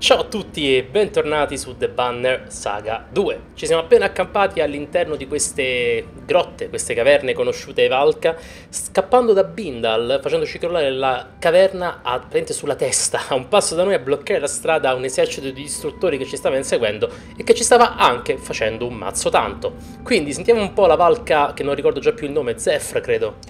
Ciao a tutti e bentornati su The Banner Saga 2. Ci siamo appena accampati all'interno di queste grotte, queste caverne conosciute ai Valka, scappando da Bindal, facendoci crollare la caverna praticamente sulla testa, a un passo da noi a bloccare la strada a un esercito di distruttori che ci stava inseguendo e che ci stava anche facendo un mazzo tanto. Quindi sentiamo un po' la Valka, che non ricordo già più il nome, Zephr credo.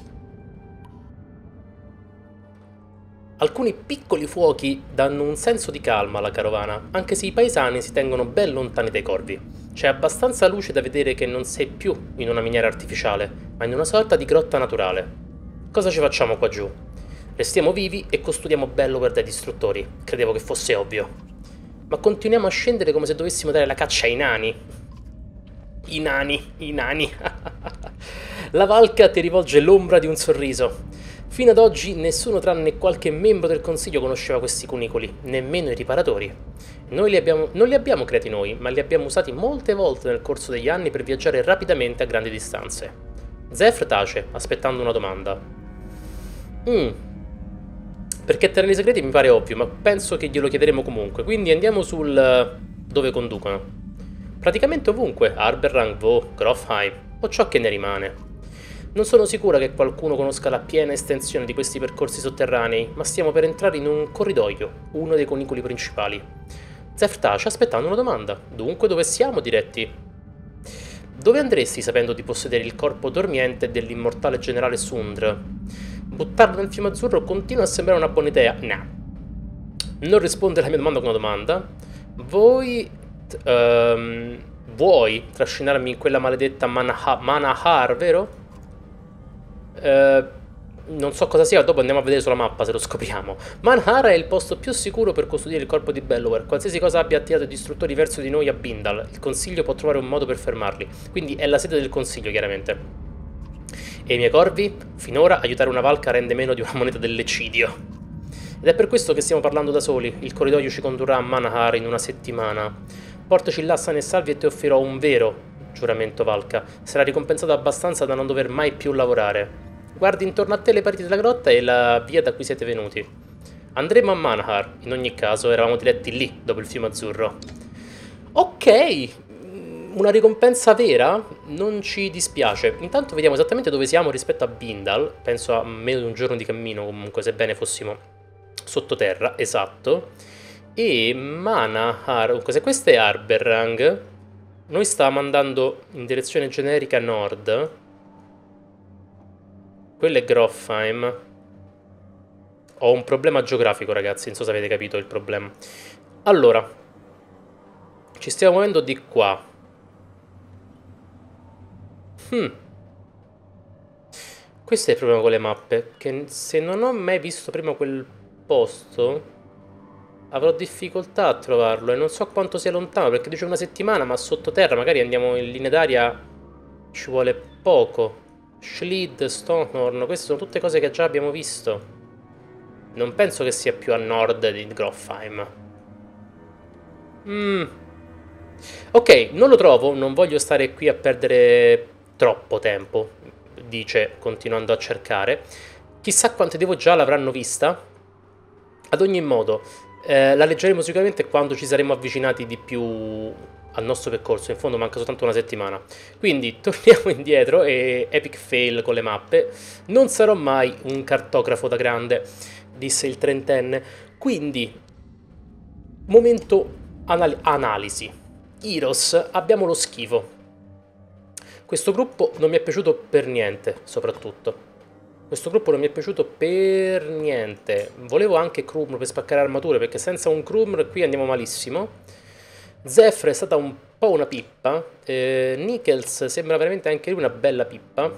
Alcuni piccoli fuochi danno un senso di calma alla carovana, anche se i paesani si tengono ben lontani dai corvi. C'è abbastanza luce da vedere che non sei più in una miniera artificiale, ma in una sorta di grotta naturale. Cosa ci facciamo qua giù? Restiamo vivi e custodiamo Bellower dai distruttori. Credevo che fosse ovvio. Ma continuiamo a scendere come se dovessimo dare la caccia ai nani. I nani, i nani. La Valka ti rivolge l'ombra di un sorriso. Fino ad oggi nessuno tranne qualche membro del consiglio conosceva questi cunicoli, nemmeno i riparatori. Non li abbiamo creati noi, ma li abbiamo usati molte volte nel corso degli anni per viaggiare rapidamente a grandi distanze. Zephr tace, aspettando una domanda. Perché tenere i segreti mi pare ovvio, ma penso che glielo chiederemo comunque, quindi andiamo sul dove conducono. Praticamente ovunque, Arberrang, Vo, Grofheim, o ciò che ne rimane. Non sono sicura che qualcuno conosca la piena estensione di questi percorsi sotterranei, ma stiamo per entrare in un corridoio, uno dei cunicoli principali. Zephr tace aspettando una domanda. Dunque dove siamo diretti? Dove andresti sapendo di possedere il corpo dormiente dell'immortale generale Sundr? Buttarlo nel fiume azzurro continua a sembrare una buona idea. No. Non risponde alla mia domanda con una domanda. Vuoi trascinarmi in quella maledetta Manahar, vero? Non so cosa sia, dopo andiamo a vedere sulla mappa se lo scopriamo. Manhar è il posto più sicuro per custodire il corpo di Bellower. Qualsiasi cosa abbia attirato i distruttori verso di noi a Bindal, il consiglio può trovare un modo per fermarli. Quindi è la sede del consiglio, chiaramente. E i miei corvi? Finora aiutare una Valka rende meno di una moneta dell'eccidio. Ed è per questo che stiamo parlando da soli. Il corridoio ci condurrà a Manahar in una settimana. Portaci là sani e salvi e ti offrirò un vero giuramento, Valka. Sarà ricompensato abbastanza da non dover mai più lavorare. Guardi intorno a te le pareti della grotta e la via da cui siete venuti. Andremo a Manahar, in ogni caso eravamo diretti lì, dopo il fiume azzurro. Ok, una ricompensa vera? Non ci dispiace. Intanto vediamo esattamente dove siamo rispetto a Bindal. Penso a meno di un giorno di cammino comunque, sebbene fossimo sottoterra, esatto. E Manahar, se questo è Arberrang, noi stavamo andando in direzione generica nord. Quello è Grofheim. Ho un problema geografico, ragazzi, non so se avete capito il problema. Allora, ci stiamo muovendo di qua. Questo è il problema con le mappe, che se non ho mai visto prima quel posto, avrò difficoltà a trovarlo e non so quanto sia lontano, perché dice una settimana, ma sottoterra magari andiamo in linea d'aria, ci vuole poco. Schlid, Stonehorn, queste sono tutte cose che già abbiamo visto. Non penso che sia più a nord di Grofheim. Ok, non lo trovo, non voglio stare qui a perdere troppo tempo, dice, continuando a cercare. Chissà quante devo già l'avranno vista. Ad ogni modo, la leggeremo sicuramente quando ci saremo avvicinati di più al nostro percorso. In fondo manca soltanto una settimana. Quindi torniamo indietro e epic fail con le mappe. Non sarò mai un cartografo da grande, disse il trentenne. Quindi, momento analisi. Heroes, abbiamo lo schifo. Questo gruppo non mi è piaciuto per niente, soprattutto. Questo gruppo non mi è piaciuto per niente. Volevo anche Krumr per spaccare armature, perché senza un Krumr qui andiamo malissimo. Zephr è stata un po' una pippa. Nickels sembra veramente anche lui una bella pippa.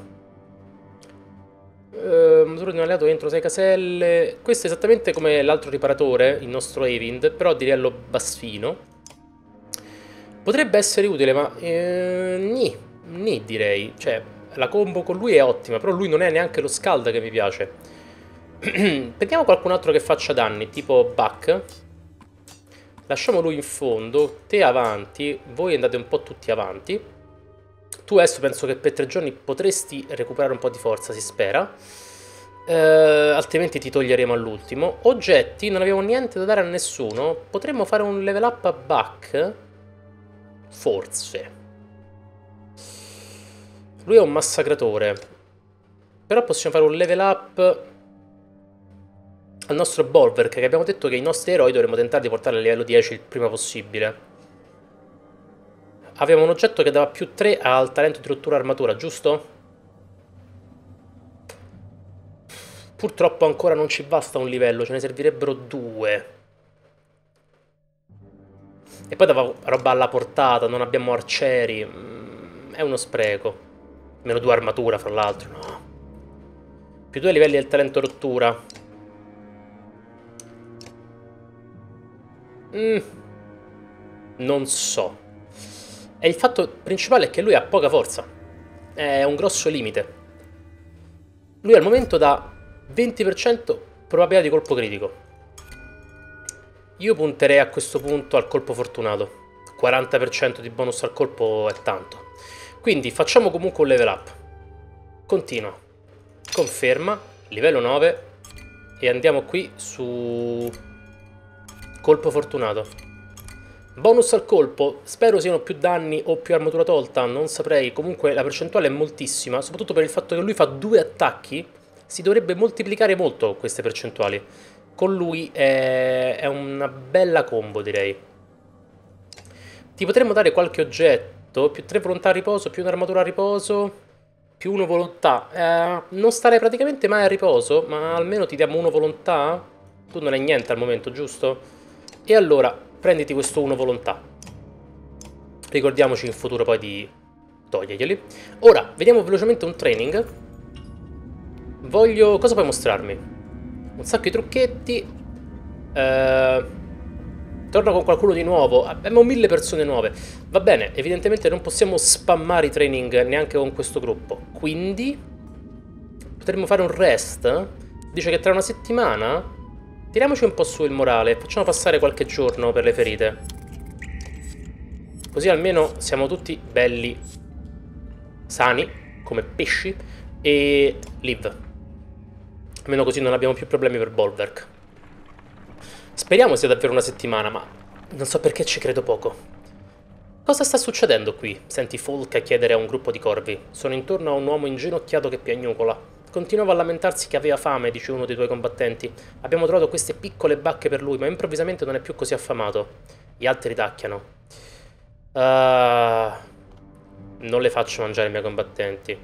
Motore di un alleato entro 6 caselle. Questo è esattamente come l'altro riparatore, il nostro Eivind, però di livello bassino. Potrebbe essere utile, ma ni direi. Cioè, la combo con lui è ottima, però lui non è neanche lo Scald che mi piace. Prendiamo qualcun altro che faccia danni, tipo Buck. Lasciamo lui in fondo, te avanti, voi andate un po' tutti avanti. Tu adesso penso che per 3 giorni potresti recuperare un po' di forza, si spera. Altrimenti ti toglieremo all'ultimo. Oggetti, non abbiamo niente da dare a nessuno. Potremmo fare un level up a Buck? Forse. Lui è un massacratore. Però possiamo fare un level up al nostro Bolverk, che abbiamo detto che i nostri eroi dovremmo tentare di portare a livello 10 il prima possibile. Avevamo un oggetto che dava più 3 al talento di rottura armatura, giusto? Purtroppo ancora non ci basta un livello, ce ne servirebbero 2. E poi dava roba alla portata, non abbiamo arcieri. È uno spreco. Meno 2 armatura, fra l'altro, no. Più 2 livelli del talento rottura. Non so. E il fatto principale è che lui ha poca forza. È un grosso limite. Lui al momento dà 20% probabilità di colpo critico. Io punterei a questo punto al colpo fortunato. 40% di bonus al colpo è tanto. Quindi facciamo comunque un level up. Continua. Conferma. Livello 9. E andiamo qui su colpo fortunato. Bonus al colpo. Spero siano più danni o più armatura tolta. Non saprei. Comunque la percentuale è moltissima. Soprattutto per il fatto che lui fa 2 attacchi. Si dovrebbe moltiplicare molto queste percentuali. Con lui è una bella combo, direi. Ti potremmo dare qualche oggetto. Più 3 volontà a riposo, più un'armatura a riposo, più 1 volontà. Non starei praticamente mai a riposo, ma almeno ti diamo 1 volontà. Tu non hai niente al momento, giusto? E allora, prenditi questo 1 volontà. Ricordiamoci in futuro poi di toglierglieli. Ora, vediamo velocemente un training. Cosa puoi mostrarmi? Un sacco di trucchetti. Torna con qualcuno di nuovo. Abbiamo 1000 persone nuove. Va bene, evidentemente non possiamo spammare i training neanche con questo gruppo. Quindi potremmo fare un rest. Dice che tra una settimana tiriamoci un po' su il morale. Facciamo passare qualche giorno per le ferite. Così almeno siamo tutti belli sani, come pesci. E live. Almeno così non abbiamo più problemi per Bolverk. Speriamo sia davvero una settimana, ma non so perché ci credo poco. Cosa sta succedendo qui? Senti Folk chiedere a un gruppo di corvi. Sono intorno a un uomo inginocchiato che piagnucola. Continuava a lamentarsi che aveva fame, dice uno dei tuoi combattenti. Abbiamo trovato queste piccole bacche per lui, ma improvvisamente non è più così affamato. Gli altri ridacchiano. Non le faccio mangiare ai miei combattenti.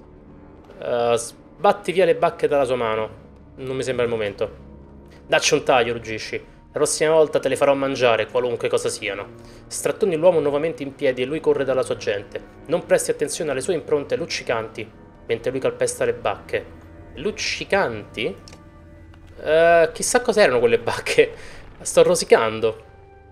Batti via le bacche dalla sua mano. Non mi sembra il momento. Dacci un taglio, ruggisci. La prossima volta te le farò mangiare, qualunque cosa siano. Strattoni l'uomo nuovamente in piedi e lui corre dalla sua gente. Non presti attenzione alle sue impronte luccicanti, mentre lui calpesta le bacche. Luccicanti? Chissà cos'erano quelle bacche. Sto rosicando.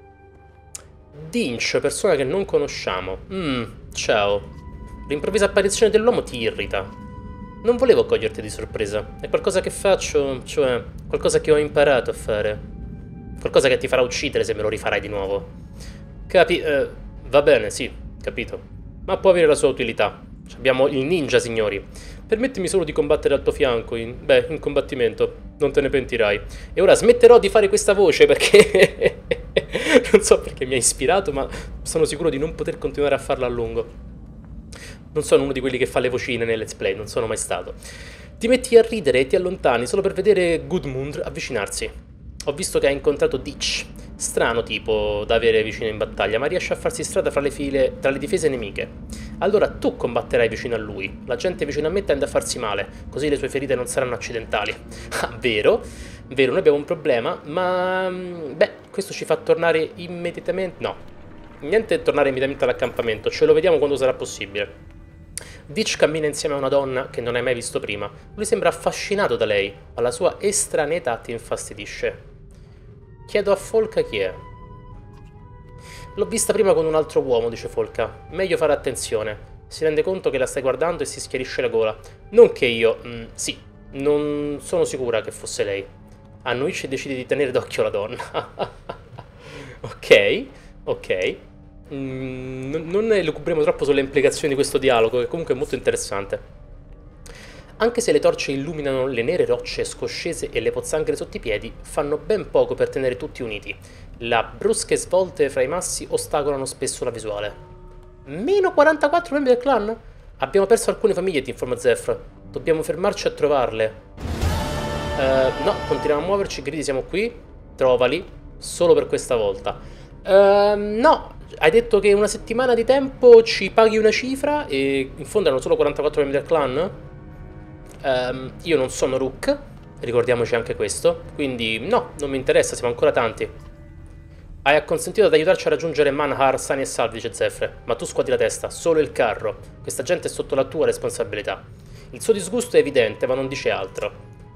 Dinch, persona che non conosciamo. Ciao. L'improvvisa apparizione dell'uomo ti irrita. Non volevo coglierti di sorpresa. È qualcosa che faccio, cioè qualcosa che ho imparato a fare. Qualcosa che ti farà uccidere se me lo rifarai di nuovo. Va bene, sì, capito. Ma può avere la sua utilità. Abbiamo il ninja, signori. Permettimi solo di combattere al tuo fianco in combattimento. Non te ne pentirai. E ora smetterò di fare questa voce perché... non so perché mi ha ispirato, ma sono sicuro di non poter continuare a farla a lungo. Non sono uno di quelli che fa le vocine nel let's play, non sono mai stato. Ti metti a ridere e ti allontani solo per vedere Gudmund avvicinarsi. Ho visto che ha incontrato Ditch. Strano tipo da avere vicino in battaglia, ma riesce a farsi strada fra le difese nemiche. Allora tu combatterai vicino a lui. La gente vicino a me tende a farsi male, così le sue ferite non saranno accidentali. Ah, vero? Vero, noi abbiamo un problema, ma... beh, questo ci fa tornare immediatamente... No, niente tornare immediatamente all'accampamento, ce lo vediamo quando sarà possibile. Ditch cammina insieme a una donna che non hai mai visto prima. Lui sembra affascinato da lei, ma la sua estraneità ti infastidisce. Chiedo a Folka chi è. L'ho vista prima con un altro uomo, dice Folka. Meglio fare attenzione. Si rende conto che la stai guardando e si schiarisce la gola. Non che io... sì, non sono sicura che fosse lei. Annuici decide di tenere d'occhio la donna. Ok. Non ne lucubriamo troppo sulle implicazioni di questo dialogo, che comunque è molto interessante. Anche se le torce illuminano le nere rocce scoscese e le pozzanghere sotto i piedi, fanno ben poco per tenere tutti uniti. Le brusche svolte fra i massi ostacolano spesso la visuale. Meno 44 membri del clan? Abbiamo perso alcune famiglie, ti informa Zephyr. Dobbiamo fermarci a trovarle. No, continuiamo a muoverci, gridi, siamo qui. Trovali, solo per questa volta. No, hai detto che una settimana di tempo ci paghi una cifra e in fondo erano solo 44 membri del clan? Io non sono Rook, ricordiamoci anche questo, quindi no, non mi interessa, siamo ancora tanti. Hai acconsentito ad aiutarci a raggiungere Manhar sani e salvi, dice Zephyr, ma tu scuoti la testa, solo il carro. Questa gente è sotto la tua responsabilità. Il suo disgusto è evidente, ma non dice altro.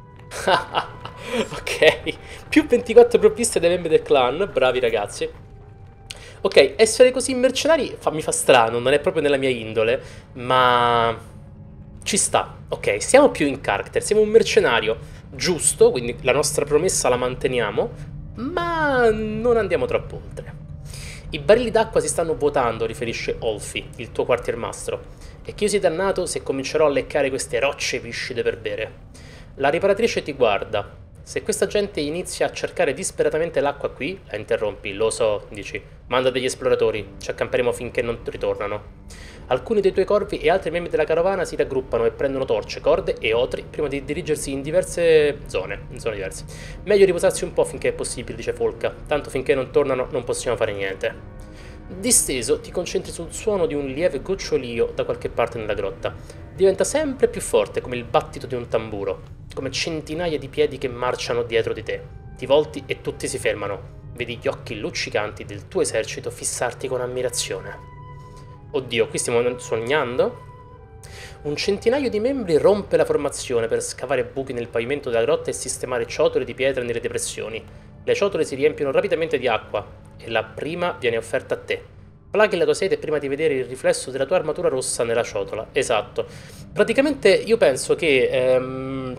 Ok, più 24 provviste dai membri del clan, bravi ragazzi. Ok, essere così mercenari mi fa strano, non è proprio nella mia indole, ma ci sta. Ok, siamo più in character, siamo un mercenario giusto, quindi la nostra promessa la manteniamo, ma non andiamo troppo oltre. I barili d'acqua si stanno vuotando, riferisce Olfi, il tuo quartiermastro, e che io sia dannato se comincerò a leccare queste rocce viscide per bere. La riparatrice ti guarda. Se questa gente inizia a cercare disperatamente l'acqua qui, la interrompi, lo so, dici, manda degli esploratori, ci accamperemo finché non ritornano. Alcuni dei tuoi corvi e altri membri della carovana si raggruppano e prendono torce, corde e otri prima di dirigersi in diverse zone, diverse. Meglio riposarsi un po' finché è possibile, dice Folca, tanto finché non tornano non possiamo fare niente. Disteso, ti concentri sul suono di un lieve gocciolio da qualche parte nella grotta. Diventa sempre più forte, come il battito di un tamburo, come centinaia di piedi che marciano dietro di te. Ti volti e tutti si fermano. Vedi gli occhi luccicanti del tuo esercito fissarti con ammirazione. Oddio, qui stiamo sognando? Un centinaio di membri rompe la formazione per scavare buchi nel pavimento della grotta e sistemare ciotole di pietra nelle depressioni. Le ciotole si riempiono rapidamente di acqua e la prima viene offerta a te. Plaghi la tua sete prima di vedere il riflesso della tua armatura rossa nella ciotola. Esatto. Praticamente io penso che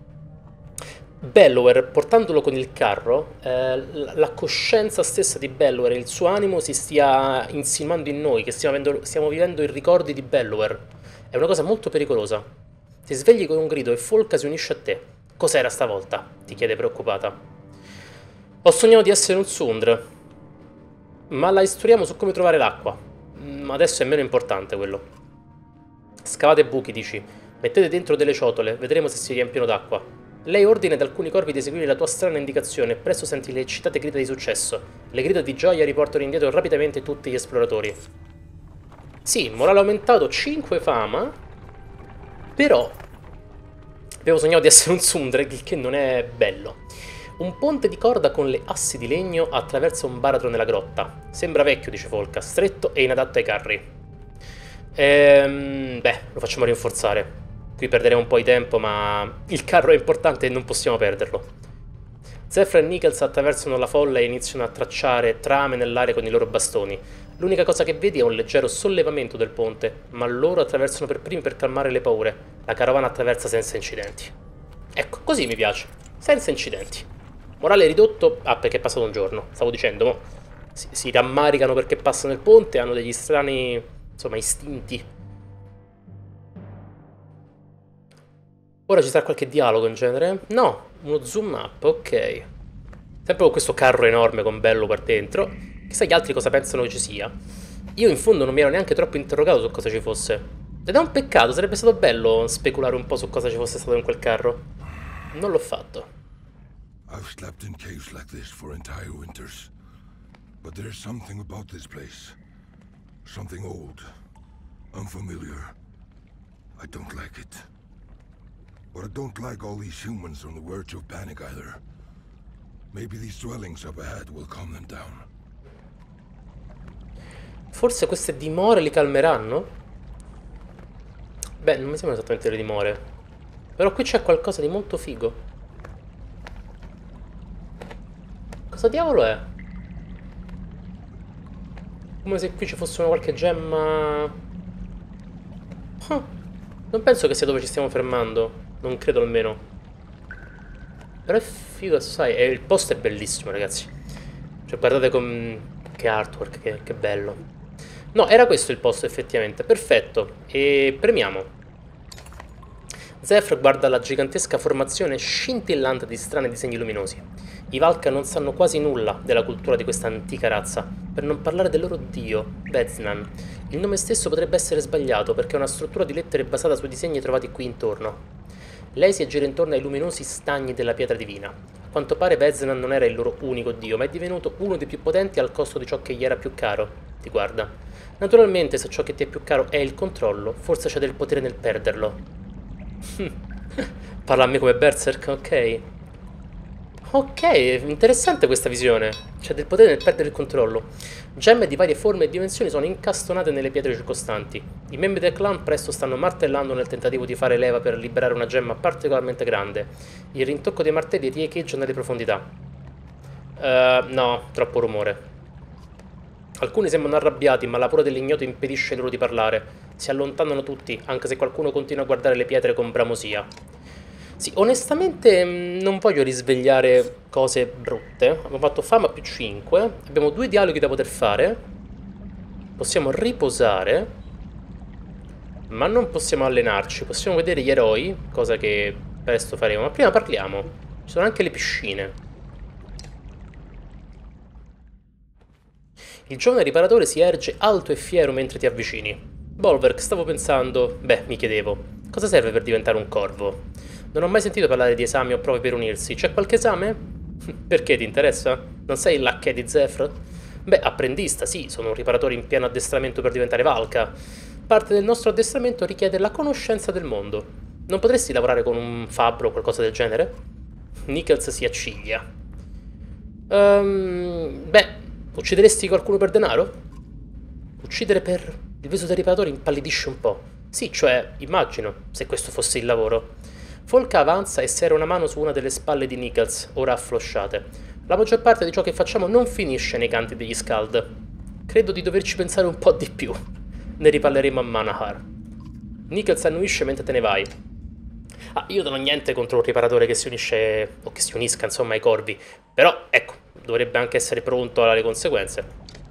Bellower, portandolo con il carro, la coscienza stessa di Bellower e il suo animo si stia insinuando in noi, che stiamo vivendo i ricordi di Bellower. È una cosa molto pericolosa. Ti svegli con un grido e Folca si unisce a te. Cos'era stavolta? Ti chiede preoccupata. Ho sognato di essere un Sundr, ma la istruiamo su come trovare l'acqua. Adesso è meno importante quello. Scavate buchi, dici. Mettete dentro delle ciotole, vedremo se si riempiono d'acqua. Lei ordina ad alcuni corvi di seguire la tua strana indicazione e presto senti le eccitate grida di successo. Le grida di gioia riportano indietro rapidamente tutti gli esploratori. Sì, morale aumentato, 5 fama. Però avevo sognato di essere un Sundreg, il che non è bello. Un ponte di corda con le assi di legno attraversa un baratro nella grotta. Sembra vecchio, dice Folca, stretto e inadatto ai carri. Beh, lo facciamo rinforzare. Qui perderemo un po' di tempo, ma il carro è importante e non possiamo perderlo. Zephyr e Nichols attraversano la folla e iniziano a tracciare trame nell'aria con i loro bastoni. L'unica cosa che vedi è un leggero sollevamento del ponte, ma loro attraversano per primi per calmare le paure. La carovana attraversa senza incidenti. Ecco, così mi piace. Senza incidenti. Morale ridotto, perché è passato un giorno, stavo dicendo, mo. Si rammaricano perché passano il ponte, hanno degli strani, insomma, istinti. Ora ci sarà qualche dialogo in genere? No, uno zoom up, ok. Sempre con questo carro enorme con bello per dentro. Chissà gli altri cosa pensano che ci sia. Io in fondo non mi ero neanche troppo interrogato su cosa ci fosse. Ed è un peccato, sarebbe stato bello speculare un po' su cosa ci fosse stato in quel carro. Non l'ho fatto. I've slept in caves like this for entire winters. But there's something about this place. Something old, unfamiliar. I don't like it. But I don't like all these humans on the verge of panic either. Maybe these dwellings up ahead will calm them down. Forse queste dimore li calmeranno? Beh, non mi sembra esattamente le dimore. Però qui c'è qualcosa di molto figo. Cosa diavolo è? Come se qui ci fosse una qualche gemma. Non penso che sia dove ci stiamo fermando. Non credo almeno. Però è figo assai. E il posto è bellissimo, ragazzi. Cioè, guardate che artwork, che bello. No, era questo il posto, effettivamente. Perfetto. E premiamo. Zephyr guarda la gigantesca formazione scintillante di strani disegni luminosi. I Valka non sanno quasi nulla della cultura di questa antica razza, per non parlare del loro dio, Veznan. Il nome stesso potrebbe essere sbagliato perché è una struttura di lettere basata sui disegni trovati qui intorno. Lei si aggira intorno ai luminosi stagni della pietra divina. A quanto pare Veznan non era il loro unico dio, ma è divenuto uno dei più potenti al costo di ciò che gli era più caro. Ti guarda. Naturalmente, se ciò che ti è più caro è il controllo, forse c'è del potere nel perderlo. Parla a me come Berserk, ok. Ok, interessante questa visione. C'è del potere nel perdere il controllo. Gemme di varie forme e dimensioni sono incastonate nelle pietre circostanti. I membri del clan presto stanno martellando nel tentativo di fare leva per liberare una gemma particolarmente grande. Il rintocco dei martelli riecheggia nelle profondità. No, troppo rumore. Alcuni sembrano arrabbiati, ma la paura dell'ignoto impedisce loro di parlare. Si allontanano tutti, anche se qualcuno continua a guardare le pietre con bramosia. Sì, onestamente non voglio risvegliare cose brutte. Abbiamo fatto fama più 5. Abbiamo 2 dialoghi da poter fare. Possiamo riposare. Ma non possiamo allenarci. Possiamo vedere gli eroi, cosa che presto faremo. Ma prima parliamo. Ci sono anche le piscine. Il giovane riparatore si erge alto e fiero mentre ti avvicini. Bolverk, stavo pensando... Beh, mi chiedevo, cosa serve per diventare un corvo? Non ho mai sentito parlare di esami o prove per unirsi. C'è qualche esame? Perché ti interessa? Non sei il lacchè di Zephyr? Beh, apprendista, sì, sono un riparatore in pieno addestramento per diventare Valka. Parte del nostro addestramento richiede la conoscenza del mondo. Non potresti lavorare con un fabbro o qualcosa del genere? Nichols si acciglia. Beh... Uccideresti qualcuno per denaro? Uccidere per... Il viso del riparatore impallidisce un po'. Sì, cioè, immagino, se questo fosse il lavoro. Folka avanza e serra una mano su una delle spalle di Nichols, ora afflosciate. La maggior parte di ciò che facciamo non finisce nei canti degli Skald. Credo di doverci pensare un po' di più. Ne riparleremo a Manahar. Nichols annuisce mentre te ne vai. Ah, io non ho niente contro un riparatore che si unisce, o che si unisca, insomma, ai corvi. Però, ecco, dovrebbe anche essere pronto alle conseguenze.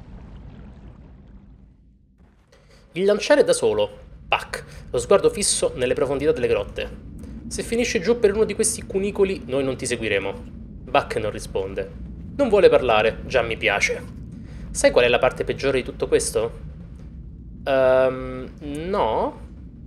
Il lanciare da solo. Pac. Lo sguardo fisso nelle profondità delle grotte. Se finisci giù per uno di questi cunicoli, noi non ti seguiremo. Buck non risponde. Non vuole parlare, già mi piace. Sai qual è la parte peggiore di tutto questo? No.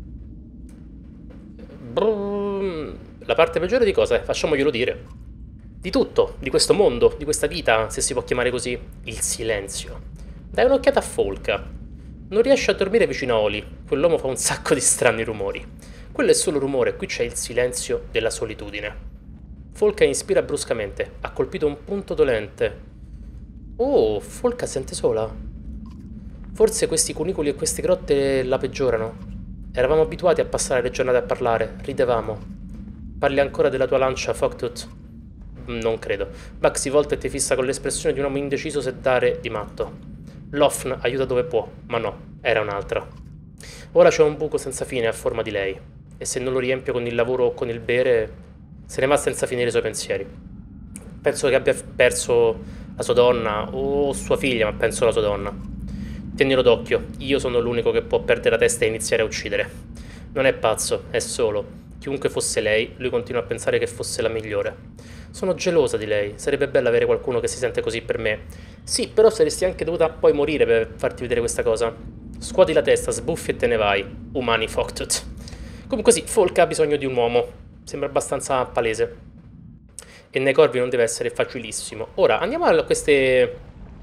La parte peggiore di cosa? Facciamoglielo dire. Di tutto, di questo mondo, di questa vita, se si può chiamare così. Il silenzio. Dai un'occhiata a Folka. Non riesce a dormire vicino a Oli. Quell'uomo fa un sacco di strani rumori. Quello è solo rumore, qui c'è il silenzio della solitudine. Folka inspira bruscamente. Ha colpito un punto dolente. Oh, Folka sente sola. Forse questi cunicoli e queste grotte la peggiorano. Eravamo abituati a passare le giornate a parlare, ridevamo. Parli ancora della tua lancia, Fogtooth? Non credo. Buck si volta e ti fissa con l'espressione di un uomo indeciso se dare di matto. Lofn aiuta dove può, ma no, era un'altra. Ora c'è un buco senza fine a forma di lei, e se non lo riempio con il lavoro o con il bere, se ne va senza finire i suoi pensieri. Penso che abbia perso la sua donna, o sua figlia, ma penso la sua donna. Tienilo d'occhio, io sono l'unico che può perdere la testa e iniziare a uccidere. Non è pazzo, è solo. Chiunque fosse lei, lui continua a pensare che fosse la migliore. Sono gelosa di lei, sarebbe bello avere qualcuno che si sente così per me. Sì, però saresti anche dovuta poi morire per farti vedere questa cosa. Scuoti la testa, sbuffi e te ne vai. Umani Fogtooth. Comunque sì, Folka ha bisogno di un uomo. Sembra abbastanza palese. E nei corvi non deve essere facilissimo. Ora, andiamo a queste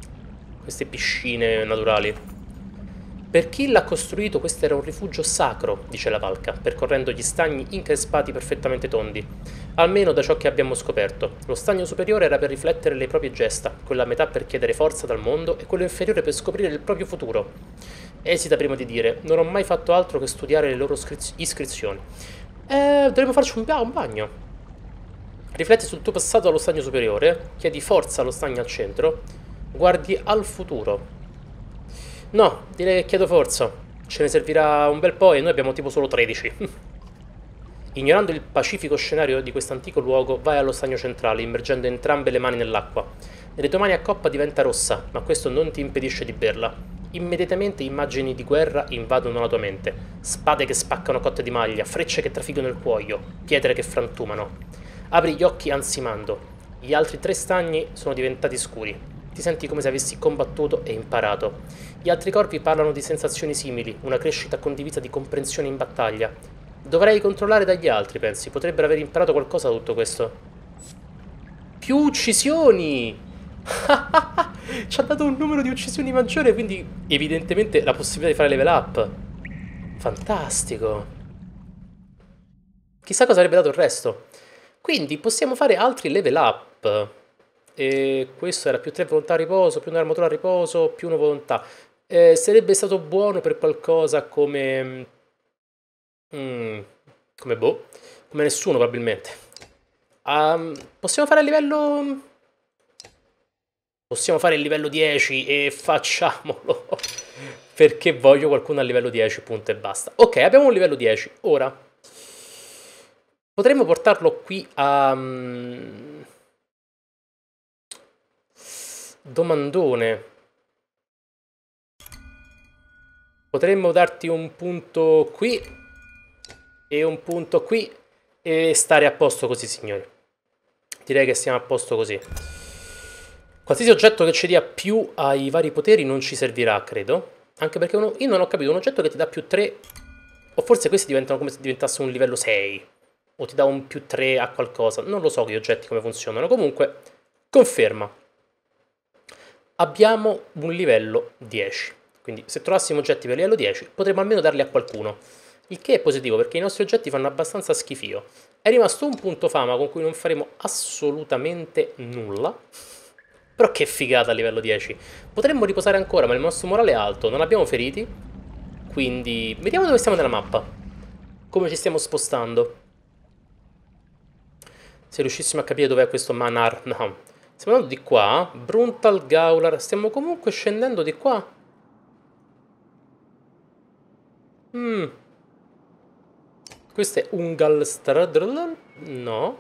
piscine naturali. Per chi l'ha costruito questo era un rifugio sacro, dice la Valka, percorrendo gli stagni increspati perfettamente tondi. Almeno da ciò che abbiamo scoperto. Lo stagno superiore era per riflettere le proprie gesta, quella a metà per chiedere forza dal mondo e quello inferiore per scoprire il proprio futuro. Esita prima di dire, non ho mai fatto altro che studiare le loro iscrizioni. Dovremmo farci un bagno. Rifletti sul tuo passato allo stagno superiore, chiedi forza allo stagno al centro, guardi al futuro. No, direi che chiedo forza. Ce ne servirà un bel po' e noi abbiamo tipo solo 13. Ignorando il pacifico scenario di quest'antico luogo, vai allo stagno centrale, immergendo entrambe le mani nell'acqua. Nelle tue mani a coppa diventa rossa, ma questo non ti impedisce di berla. Immediatamente immagini di guerra invadono la tua mente. Spade che spaccano cotte di maglia, frecce che trafiggono il cuoio, pietre che frantumano. Apri gli occhi ansimando. Gli altri 3 stagni sono diventati scuri. Ti senti come se avessi combattuto e imparato. Gli altri corpi parlano di sensazioni simili, una crescita condivisa di comprensione in battaglia. Dovrei controllare dagli altri, pensi. Potrebbero aver imparato qualcosa da tutto questo. Più uccisioni! Ci ha dato un numero di uccisioni maggiore, quindi evidentemente la possibilità di fare level up. Fantastico. Chissà cosa avrebbe dato il resto. Quindi possiamo fare altri level up. E questo era più 3 volontà a riposo, più un'armatura a riposo, più una volontà. Sarebbe stato buono per qualcosa come... come boh. Come nessuno probabilmente. Possiamo fare il livello... Possiamo fare il livello 10 e facciamolo. Perché voglio qualcuno a livello 10, punto e basta. Ok, abbiamo un livello 10. Ora potremmo portarlo qui a... domandone. Potremmo darti un punto qui e un punto qui e stare a posto così, signori. Direi che stiamo a posto così. Qualsiasi oggetto che ci dia più ai vari poteri non ci servirà, credo. Anche perché io non ho capito, un oggetto che ti dà più 3... O forse questi diventano come se diventasse un livello 6. O ti dà un più 3 a qualcosa. Non lo so che oggetti come funzionano. Comunque, conferma. Abbiamo un livello 10. Quindi se trovassimo oggetti per livello 10 potremmo almeno darli a qualcuno. Il che è positivo perché i nostri oggetti fanno abbastanza schifio. È rimasto un punto fama con cui non faremo assolutamente nulla. Però che figata a livello 10. Potremmo riposare ancora, ma il nostro morale è alto. Non abbiamo feriti. Quindi vediamo dove stiamo nella mappa. Come ci stiamo spostando. Se riuscissimo a capire dov'è questo Manar. No. Stiamo andando di qua. Bruntal Gaular. Stiamo comunque scendendo di qua. Questo è Ungalstradl? No.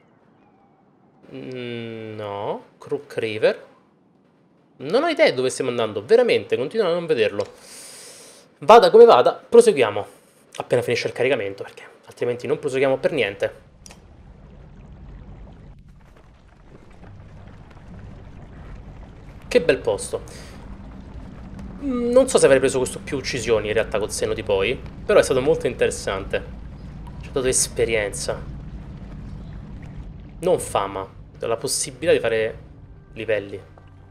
No. Crook River. Non ho idea dove stiamo andando. Veramente, continuo a non vederlo. Vada come vada, proseguiamo. Appena finisce il caricamento, perché altrimenti non proseguiamo per niente. Che bel posto. Non so se avrei preso questo più uccisioni in realtà col senno di poi, però è stato molto interessante. Ci ha dato esperienza. Non fama, la possibilità di fare livelli.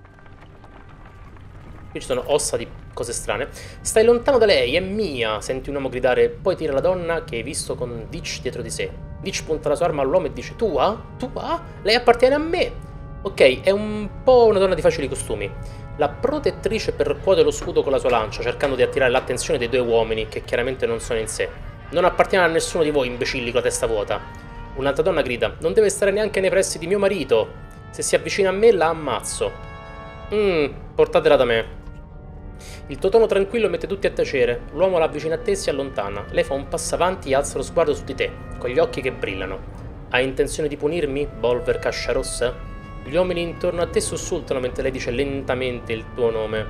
Qui ci sono ossa di cose strane. Stai lontano da lei, è mia. Senti un uomo gridare, poi tira la donna che hai visto con Ditch dietro di sé. Ditch punta la sua arma all'uomo e dice, tua? Tua? Lei appartiene a me. Ok, è un po' una donna di facili costumi. La protettrice percuote lo scudo con la sua lancia, cercando di attirare l'attenzione dei 2 uomini, che chiaramente non sono in sé. Non appartiene a nessuno di voi, imbecilli con la testa vuota. Un'altra donna grida, non deve stare neanche nei pressi di mio marito. Se si avvicina a me la ammazzo. Portatela da me. Il tuo tono tranquillo mette tutti a tacere. L'uomo la avvicina a te e si allontana. Lei fa un passo avanti e alza lo sguardo su di te, con gli occhi che brillano. Hai intenzione di punirmi, Bolver Cascia Rossa? Gli uomini intorno a te sussultano mentre lei dice lentamente il tuo nome.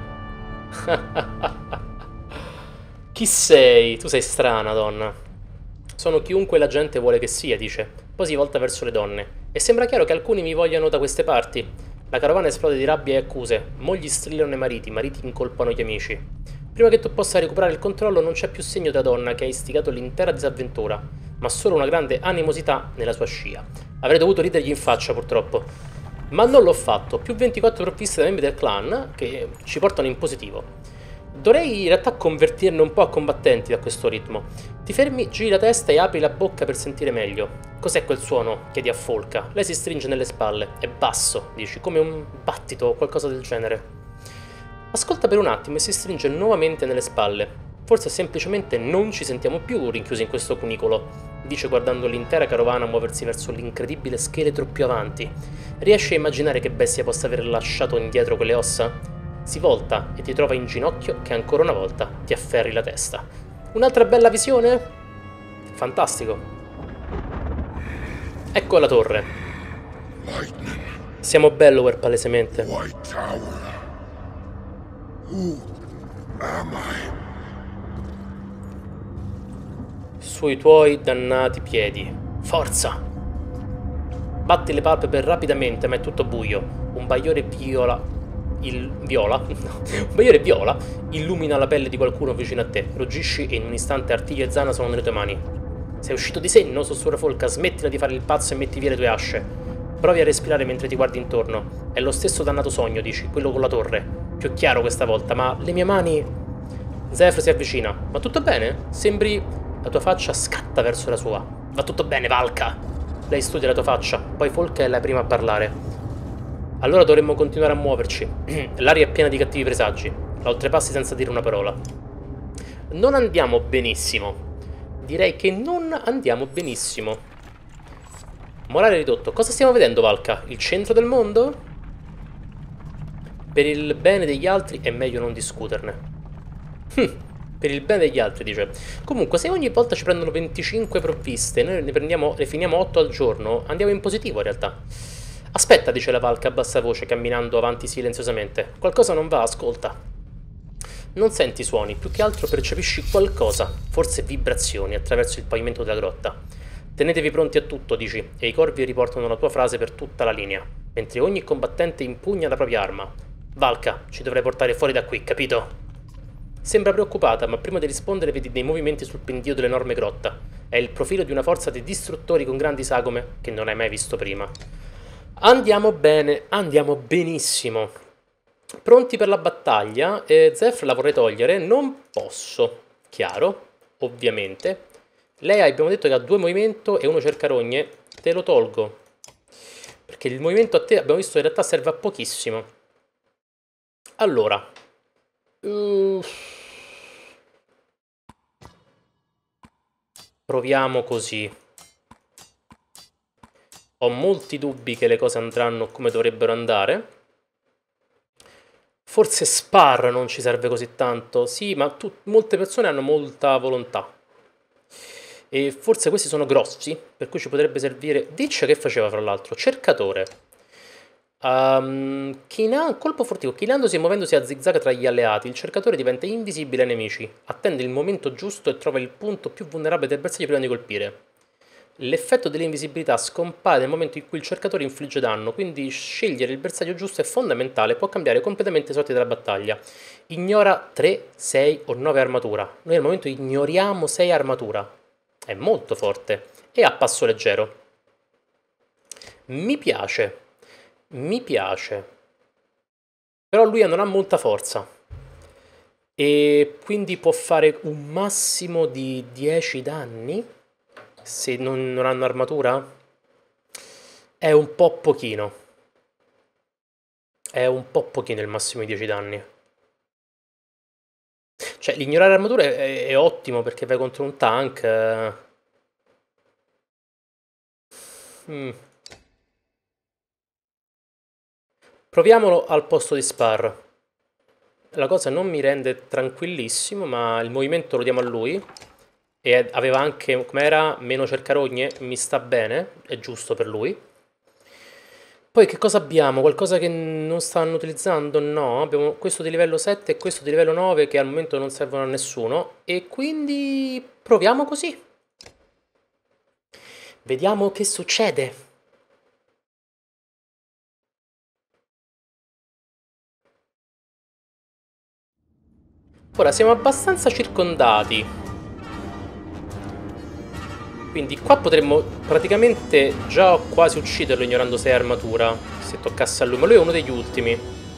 Chi sei? Tu sei strana, donna. Sono chiunque la gente vuole che sia, dice. Poi si volta verso le donne. E sembra chiaro che alcuni mi vogliano da queste parti. La carovana esplode di rabbia e accuse. Mogli strillano i mariti incolpano gli amici. Prima che tu possa recuperare il controllo non c'è più segno della donna che ha istigato l'intera disavventura, ma solo una grande animosità nella sua scia. Avrei dovuto ridergli in faccia, purtroppo. Ma non l'ho fatto. Più 24 provviste da membri del clan, che ci portano in positivo. Dovrei in realtà convertirne un po' a combattenti da questo ritmo. Ti fermi, giri la testa e apri la bocca per sentire meglio. Cos'è quel suono? Chiedi a Folca. Lei si stringe nelle spalle. È basso, dici, come un battito o qualcosa del genere. Ascolta per un attimo e si stringe nuovamente nelle spalle. Forse semplicemente non ci sentiamo più rinchiusi in questo cunicolo, dice guardando l'intera carovana muoversi verso l'incredibile scheletro più avanti. Riesci a immaginare che bestia possa aver lasciato indietro quelle ossa? Si volta e ti trova in ginocchio che ancora una volta ti afferri la testa. Un'altra bella visione? Fantastico. Ecco la torre. Siamo Bellower palesemente. White Tower. Who am I? Sui tuoi dannati piedi. Forza! Batti le palpebre rapidamente, ma è tutto buio. Un bagliore viola... viola? No. Un bagliore viola illumina la pelle di qualcuno vicino a te. Ruggisci e in un istante artiglio e zana sono nelle tue mani. Sei uscito di senno? Sussurra Folca. Smettila di fare il pazzo e metti via le tue asce. Provi a respirare mentre ti guardi intorno. È lo stesso dannato sogno, dici, quello con la torre. Più chiaro questa volta, ma le mie mani... Zephyr si avvicina. Ma tutto bene? Sembri... La tua faccia scatta verso la sua. Va tutto bene, Valka? Lei studia la tua faccia, poi Folca è la prima a parlare. Allora dovremmo continuare a muoverci. L'aria è piena di cattivi presagi. La oltrepassi senza dire una parola. Non andiamo benissimo. Direi che non andiamo benissimo. Morale ridotto. Cosa stiamo vedendo, Valka? Il centro del mondo? Per il bene degli altri è meglio non discuterne. Per il bene degli altri, dice. Comunque, se ogni volta ci prendono 25 provviste, noi ne finiamo 8 al giorno, andiamo in positivo in realtà. Aspetta, dice la Valka a bassa voce, camminando avanti silenziosamente. Qualcosa non va, ascolta. Non senti suoni, più che altro percepisci qualcosa, forse vibrazioni, attraverso il pavimento della grotta. Tenetevi pronti a tutto, dici, e i corvi riportano la tua frase per tutta la linea, mentre ogni combattente impugna la propria arma. Valka, ci dovrai portare fuori da qui, capito? Sembra preoccupata, ma prima di rispondere vedi dei movimenti sul pendio dell'enorme grotta. È il profilo di una forza di distruttori con grandi sagome che non hai mai visto prima. Andiamo bene, andiamo benissimo. Pronti per la battaglia? Zephyr la vorrei togliere, non posso. Chiaro, ovviamente. Lei abbiamo detto che ha 2 movimento e 1 cercarogne. Te lo tolgo. Perché il movimento a te abbiamo visto in realtà serve a pochissimo. Allora... proviamo così. Ho molti dubbi che le cose andranno come dovrebbero andare. Forse Spar non ci serve così tanto. Sì, ma molte persone hanno molta volontà. E forse questi sono grossi, per cui ci potrebbe servire... Ditch che faceva fra l'altro? Cercatore. Colpo fortivo. Chinandosi e muovendosi a zigzag tra gli alleati, il cercatore diventa invisibile ai nemici. Attende il momento giusto e trova il punto più vulnerabile del bersaglio prima di colpire. L'effetto dell'invisibilità scompare nel momento in cui il cercatore infligge danno, quindi scegliere il bersaglio giusto è fondamentale, può cambiare completamente i sorti della battaglia. Ignora 3, 6 o 9 armatura. Noi al momento ignoriamo 6 armatura. È molto forte e a passo leggero. Mi piace. Mi piace. Però lui non ha molta forza. E quindi può fare un massimo di 10 danni. Se non hanno armatura? È un po' pochino. È un po' pochino il massimo di 10 danni. Cioè, l'ignorare armatura è ottimo perché vai contro un tank. Proviamolo al posto di Spar. La cosa non mi rende tranquillissimo, ma il movimento lo diamo a lui. E aveva anche, come era, meno cercarogne, mi sta bene, è giusto per lui. Poi che cosa abbiamo? Qualcosa che non stanno utilizzando? No, abbiamo questo di livello 7 e questo di livello 9 che al momento non servono a nessuno. E quindi proviamo così. Vediamo che succede. Ora siamo abbastanza circondati. Quindi qua potremmo praticamente già quasi ucciderlo ignorando 6 armatura, se toccasse a lui, ma lui è uno degli ultimi.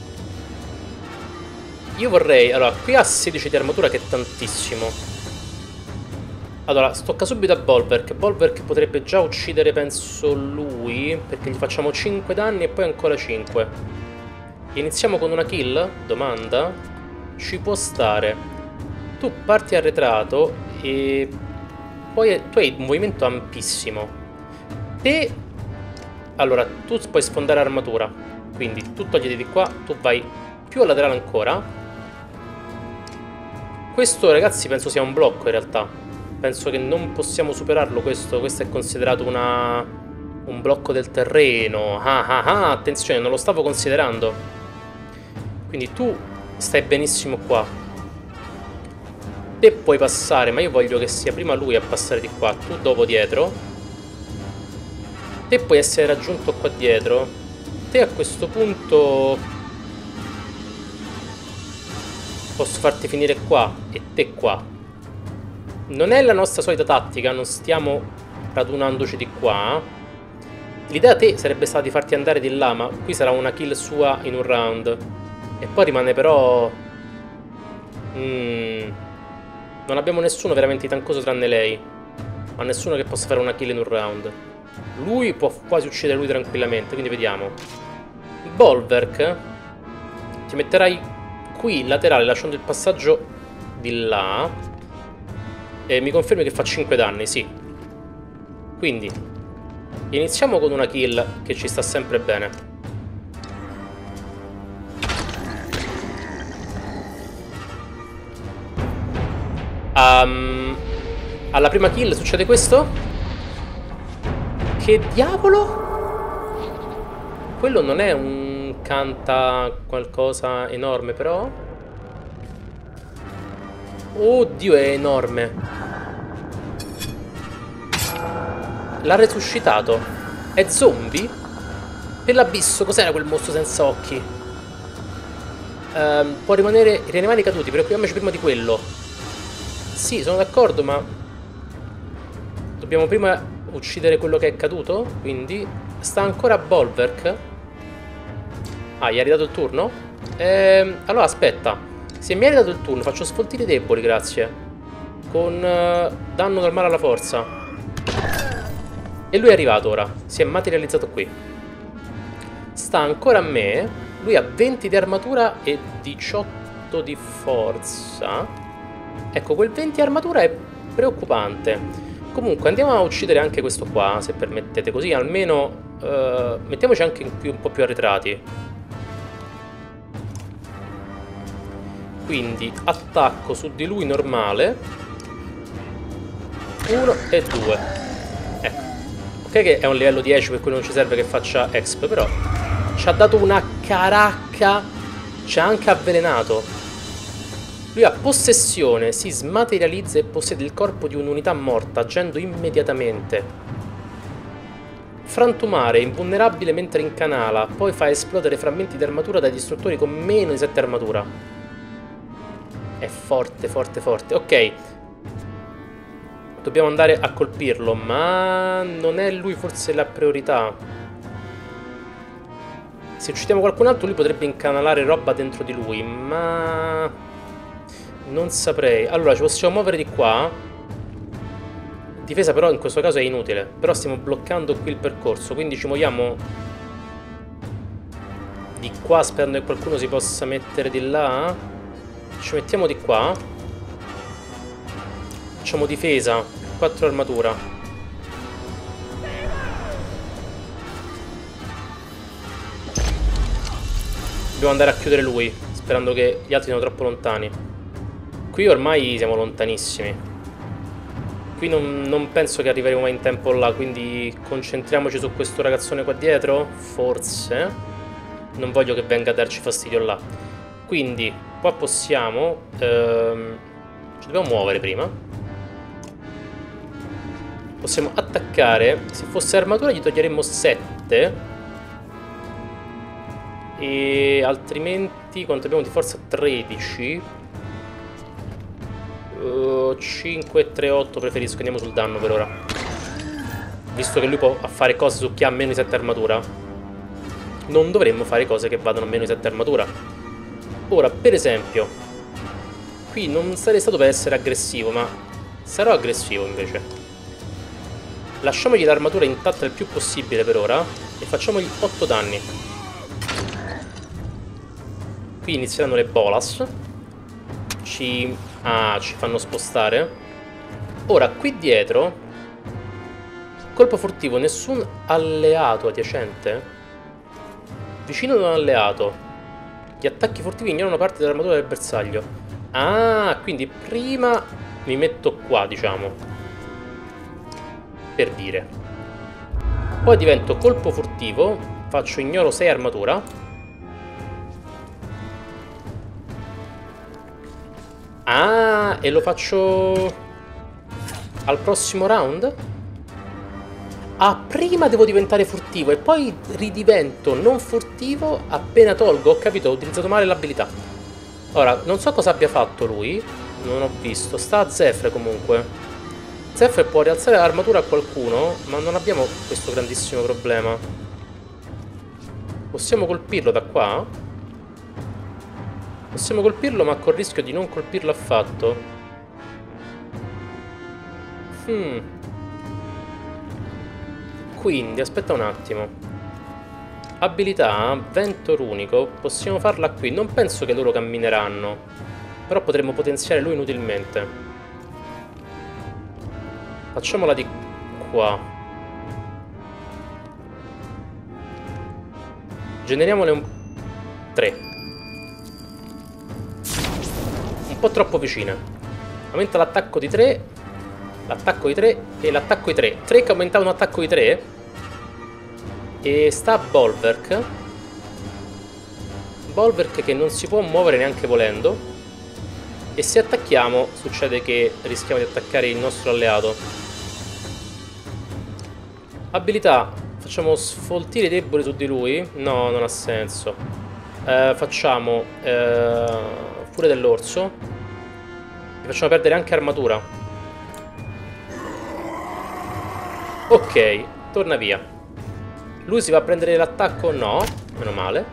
Io vorrei... Allora, qui ha 16 di armatura che è tantissimo. Allora, stocca subito a Bolverk. Bolverk potrebbe già uccidere, penso, lui, perché gli facciamo 5 danni e poi ancora 5. Iniziamo con una kill? Domanda. Ci può stare. Tu parti arretrato e... Poi tu hai un movimento ampissimo. Te... Allora, tu puoi sfondare armatura. Quindi tu togliti di qua, tu vai più a laterale ancora. Questo, ragazzi, penso sia un blocco in realtà. Penso che non possiamo superarlo questo. Questo è considerato un blocco del terreno. Attenzione, non lo stavo considerando. Quindi tu stai benissimo qua. Te puoi passare, ma io voglio che sia prima lui a passare di qua, tu dopo dietro. Te puoi essere raggiunto qua dietro. Te a questo punto posso farti finire qua e te qua. Non è la nostra solita tattica, non stiamo radunandoci di qua. L'idea a te sarebbe stata di farti andare di là, ma qui sarà una kill sua in un round. E poi rimane però... Non abbiamo nessuno veramente tancoso tranne lei. Ma nessuno che possa fare una kill in un round. Lui può quasi uccidere lui tranquillamente, quindi vediamo. Bolverk, ti metterai qui laterale lasciando il passaggio di là. E mi confermi che fa 5 danni, sì. Quindi iniziamo con una kill che ci sta sempre bene. Alla prima kill succede questo? Che diavolo? Quello non è un canta qualcosa enorme, però. Oddio, è enorme. L'ha resuscitato. È zombie? Per l'abisso, cos'era quel mostro senza occhi? Può rimanere gli animali caduti, preoccupiamoci prima di quello. Sì, sono d'accordo, ma dobbiamo prima uccidere quello che è caduto. Quindi sta ancora Bolverk. Ah, gli ha ridato il turno? Allora aspetta. Se mi hai ridato il turno faccio sfoltire deboli, grazie. Con danno normale alla forza. E lui è arrivato ora. Si è materializzato qui. Sta ancora a me. Lui ha 20 di armatura e 18 di forza. Ecco, quel 20 armatura è preoccupante. Comunque andiamo a uccidere anche questo qua, se permettete, così almeno mettiamoci anche un po' più arretrati. Quindi attacco su di lui normale. 1 e 2. Ecco. Ok che è un livello 10 per cui non ci serve che faccia exp, però ci ha dato una caracca. Ci ha anche avvelenato. Lui ha possessione, si smaterializza e possiede il corpo di un'unità morta, agendo immediatamente. Frantumare, invulnerabile mentre incanala, poi fa esplodere frammenti di armatura dai distruttori con meno di 7 armatura. È forte, forte, forte. Ok. Dobbiamo andare a colpirlo, ma non è lui forse la priorità. Se uccidiamo qualcun altro lui potrebbe incanalare roba dentro di lui, ma... non saprei. Allora, ci possiamo muovere di qua. Difesa però in questo caso è inutile. Però stiamo bloccando qui il percorso. Quindi ci muoviamo di qua sperando che qualcuno si possa mettere di là. Ci mettiamo di qua. Facciamo difesa. 4 armatura. Dobbiamo andare a chiudere lui, sperando che gli altri siano troppo lontani. Qui ormai siamo lontanissimi. Qui non penso che arriveremo mai in tempo là, quindi concentriamoci su questo ragazzone qua dietro. Forse. Non voglio che venga a darci fastidio là. Quindi, qua possiamo... ci dobbiamo muovere prima. Possiamo attaccare. Se fosse armatura gli toglieremmo 7. E altrimenti, quanto abbiamo di forza? 13. 5, 3, 8 preferisco, andiamo sul danno per ora. Visto che lui può fare cose su chi ha meno di 7 armatura, non dovremmo fare cose che vadano a meno di 7 armatura. Ora, per esempio, qui non sarei stato per essere aggressivo, ma sarò aggressivo invece. Lasciamogli l'armatura intatta il più possibile per ora e facciamogli 8 danni. Qui inizieranno le bolas. Ci fanno spostare. Ora, qui dietro colpo furtivo, nessun alleato adiacente. Vicino ad un alleato. Gli attacchi furtivi ignorano parte dell'armatura del bersaglio. Ah, quindi prima mi metto qua, diciamo, per dire. Poi divento colpo furtivo. Faccio ignoro 6 armatura. Ah, e lo faccio al prossimo round? Ah, prima devo diventare furtivo e poi ridivento non furtivo appena tolgo. Ho capito, ho utilizzato male l'abilità. Ora, non so cosa abbia fatto lui. Non ho visto. Sta a Zephyr comunque. Zephyr può rialzare l'armatura a qualcuno, ma non abbiamo questo grandissimo problema. Possiamo colpirlo da qua? Possiamo colpirlo, ma col rischio di non colpirlo affatto. Quindi, aspetta un attimo. Abilità, vento runico, possiamo farla qui. Non penso che loro cammineranno, però potremmo potenziare lui inutilmente. Facciamola di qua. Generiamone un 3. Un po' troppo vicine. Aumenta l'attacco di 3. L'attacco di 3 e l'attacco di 3. 3 che aumentava un attacco di 3. E sta Bolverk. Bolverk che non si può muovere neanche volendo. E se attacchiamo succede che rischiamo di attaccare il nostro alleato. Abilità. Facciamo sfoltire i deboli su di lui? No, non ha senso. Facciamo Furia dell'orso. E facciamo perdere anche armatura. Ok, torna via. Lui si va a prendere l'attacco? No, meno male.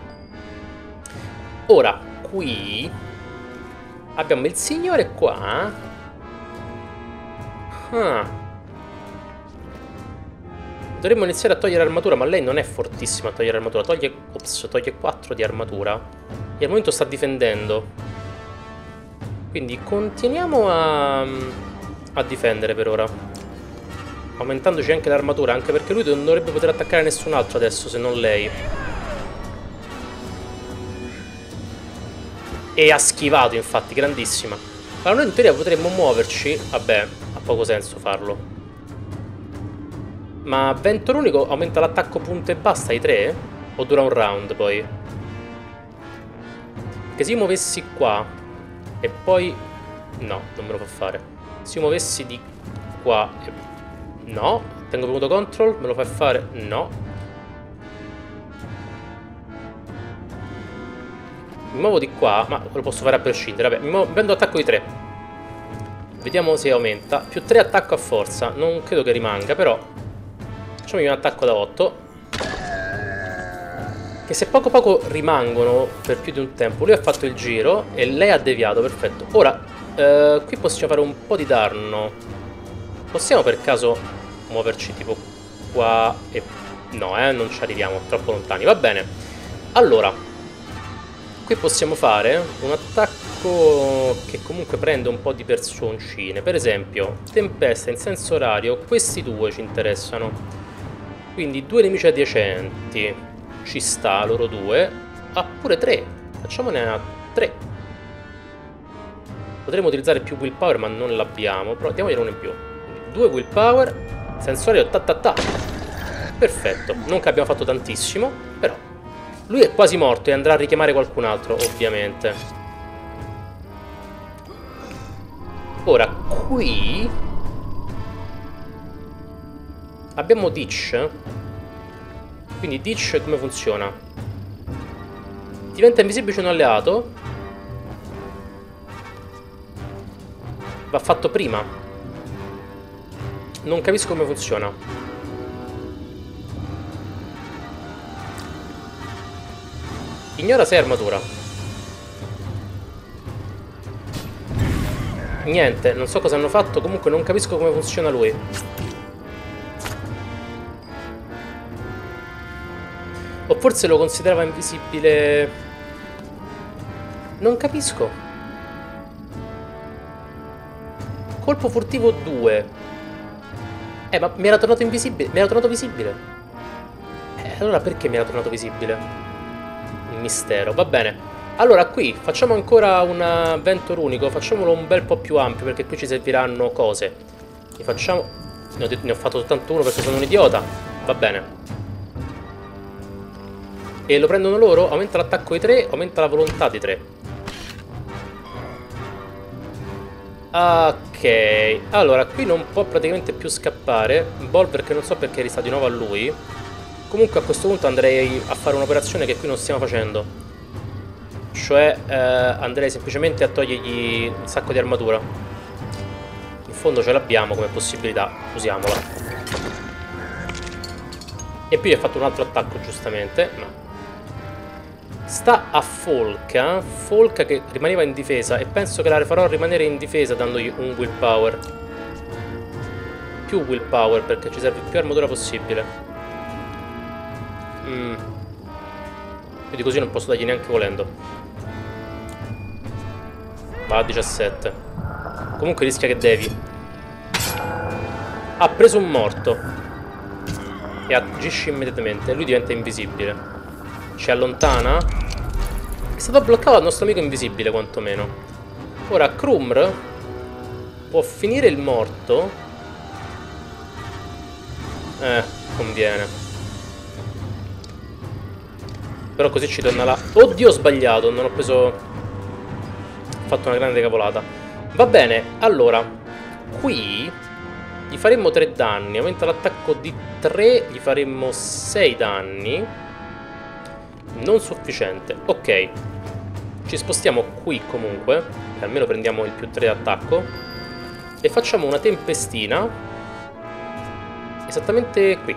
Ora, qui abbiamo il signore qua. Dovremmo iniziare a togliere armatura, ma lei non è fortissima a togliere armatura. Toglie 4 di armatura. E al momento sta difendendo. Quindi continuiamo a difendere per ora, aumentandoci anche l'armatura, anche perché lui non dovrebbe poter attaccare nessun altro adesso se non lei. E ha schivato, infatti, grandissima. Allora noi in teoria potremmo muoverci. Vabbè, ha poco senso farlo. Ma vento unico aumenta l'attacco punto e basta ai 3? O dura un round poi? Perché se io muovessi qua e poi... no, non me lo fa fare. Se io muovessi di qua e... no, tengo premuto control, me lo fa fare? No. Mi muovo di qua, ma lo posso fare a prescindere. Vabbè, prendo attacco di 3. Vediamo se aumenta. Più 3 attacco a forza. Non credo che rimanga, però facciamogli un attacco da 8. Che se poco rimangono per più di un tempo. Lui ha fatto il giro e lei ha deviato, perfetto. Ora, qui possiamo fare un po' di danno. Possiamo per caso muoverci tipo qua e... no, non ci arriviamo, troppo lontani. Va bene. Allora, qui possiamo fare un attacco che comunque prende un po' di personcine. Per esempio, tempesta in senso orario. Questi due ci interessano. Quindi 2 nemici adiacenti. Ci sta, loro due. Ah, pure 3. Facciamone a 3. Potremmo utilizzare più willpower, ma non l'abbiamo. Però diamogliene uno in più. 2 willpower. Sensorio ta ta ta. Perfetto. Non che abbiamo fatto tantissimo, però lui è quasi morto e andrà a richiamare qualcun altro, ovviamente. Ora, qui abbiamo Ditch. Quindi Ditch come funziona? Diventa invisibile un alleato. Va fatto prima. Non capisco come funziona. Ignora 6 armatura. Niente, non so cosa hanno fatto. Comunque non capisco come funziona lui. O forse lo considerava invisibile. Non capisco. Colpo furtivo 2. Ma mi era tornato invisibile. Mi era tornato visibile. Allora perché mi era tornato visibile? Un mistero, va bene. Allora qui facciamo ancora un vento runico. Facciamolo un bel po' più ampio, perché qui ci serviranno cose. Ne facciamo... ne ho fatto soltanto uno perché sono un idiota. Va bene. E lo prendono loro. Aumenta l'attacco di 3. Aumenta la volontà di 3. Ok, allora qui non può praticamente più scappare. Bolver che non so perché resta di nuovo a lui. Comunque a questo punto andrei a fare un'operazione che qui non stiamo facendo. Cioè andrei semplicemente a togliergli un sacco di armatura. In fondo ce l'abbiamo come possibilità, usiamola. E poi ha fatto un altro attacco giustamente, ma sta a Folca. Folca che rimaneva in difesa. E penso che la farò rimanere in difesa dandogli un willpower. Più willpower perché ci serve più armatura possibile. Quindi così non posso dargli neanche volendo. Va a 17. Comunque rischia che devi. Ha preso un morto. E agisce immediatamente. Lui diventa invisibile. Ci allontana. È stato bloccato dal nostro amico invisibile quantomeno. Ora Krumr può finire il morto. Conviene. Però così ci torna là. Oddio, ho sbagliato. Non ho preso... Ho fatto una grande cavolata. Va bene, allora qui gli faremmo 3 danni. Aumenta l'attacco di 3. Gli faremmo 6 danni. Non sufficiente. Ok. Ci spostiamo qui comunque, che almeno prendiamo il più 3 d'attacco. E facciamo una tempestina. Esattamente qui.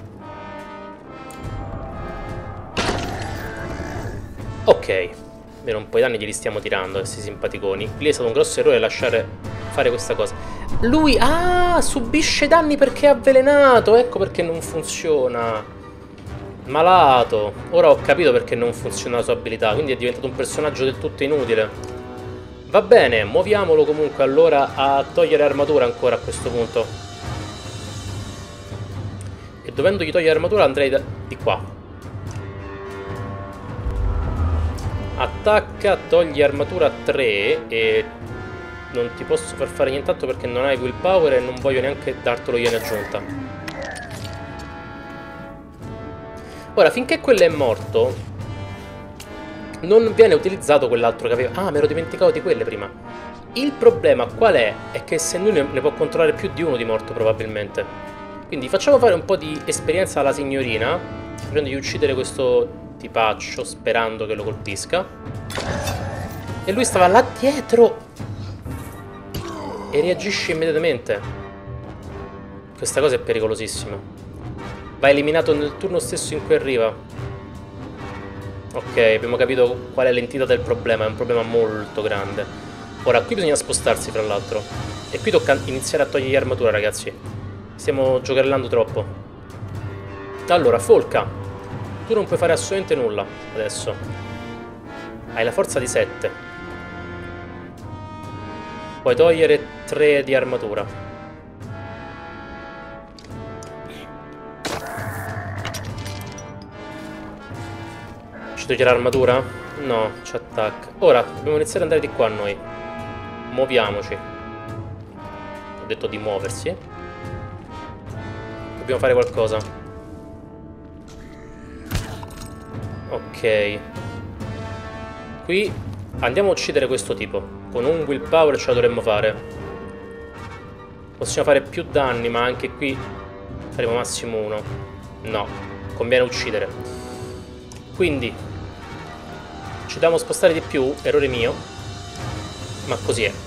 Ok. Bene, un po' di danni glieli stiamo tirando, questi simpaticoni. Lì è stato un grosso errore lasciare fare questa cosa. Lui, subisce danni perché è avvelenato. Ecco perché non funziona. Malato. Ora ho capito perché non funziona la sua abilità. Quindi è diventato un personaggio del tutto inutile. Va bene, muoviamolo comunque allora a togliere armatura ancora a questo punto. E dovendogli togliere armatura andrei di qua. Attacca, togli armatura 3 e non ti posso far fare nient'altro perché non hai willpower e non voglio neanche dartelo io in aggiunta. Ora, finché quello è morto, non viene utilizzato quell'altro che aveva... Ah, mi ero dimenticato di quelle prima. Il problema qual è? È che se lui ne può controllare più di uno di morto probabilmente. Quindi facciamo fare un po' di esperienza alla signorina, facendogli uccidere questo... tipaccio, sperando che lo colpisca. E lui stava là dietro e reagisce immediatamente. Questa cosa è pericolosissima. Va eliminato nel turno stesso in cui arriva. Ok, abbiamo capito qual è l'entità del problema. È un problema molto grande. Ora, qui bisogna spostarsi fra l'altro. E qui tocca iniziare a togliere armatura, ragazzi. Stiamo giocherellando troppo. Allora, Folca, tu non puoi fare assolutamente nulla adesso. Hai la forza di 7. Puoi togliere 3 di armatura. Ci toglierà armatura? No, ci attacca. Ora, dobbiamo iniziare ad andare di qua noi. Muoviamoci. Ho detto di muoversi. Dobbiamo fare qualcosa. Ok. Qui andiamo a uccidere questo tipo. Con un willpower ce la dovremmo fare. Possiamo fare più danni, ma anche qui faremo massimo 1. No, conviene uccidere. Quindi ci dobbiamo spostare di più. Errore mio. Ma così è.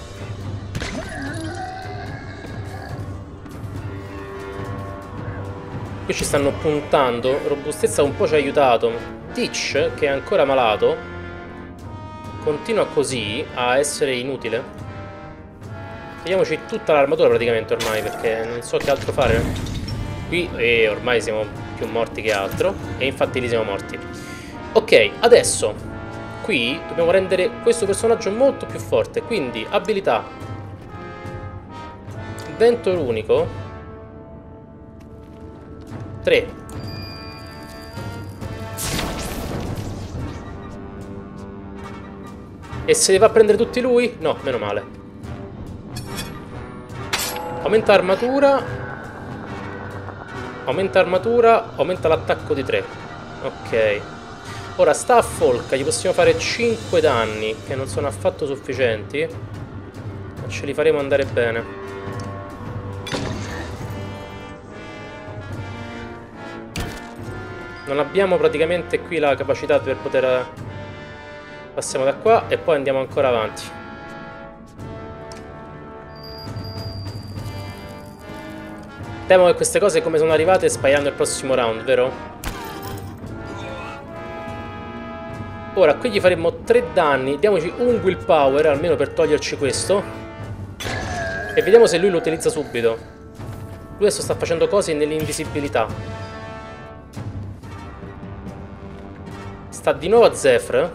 Qui ci stanno puntando. Robustezza un po' ci ha aiutato. Teach, che è ancora malato, continua così a essere inutile. Togliamoci tutta l'armatura praticamente ormai, perché non so che altro fare. Qui ormai siamo più morti che altro. E infatti lì siamo morti. Ok, adesso qui dobbiamo rendere questo personaggio molto più forte. Quindi abilità Vento unico 3. E se li va a prendere tutti lui? No, meno male. Aumenta armatura. Aumenta armatura. Aumenta l'attacco di 3. Ok. Ora sta a Folca. Gli possiamo fare 5 danni, che non sono affatto sufficienti. Ce li faremo andare bene. Non abbiamo praticamente qui la capacità per poter... Passiamo da qua e poi andiamo ancora avanti. Temo che queste cose come sono arrivate spairanno il prossimo round, vero? Ora qui gli faremo 3 danni. Diamoci un willpower almeno per toglierci questo. E vediamo se lui lo utilizza subito. Lui adesso sta facendo cose nell'invisibilità. Sta di nuovo a Zephyr.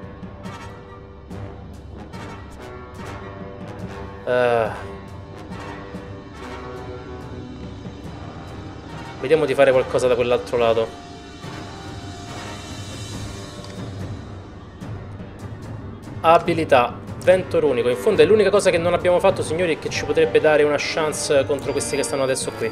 Vediamo di fare qualcosa da quell'altro lato. Abilità, vento runico. In fondo è l'unica cosa che non abbiamo fatto, signori, e che ci potrebbe dare una chance contro questi che stanno adesso qui.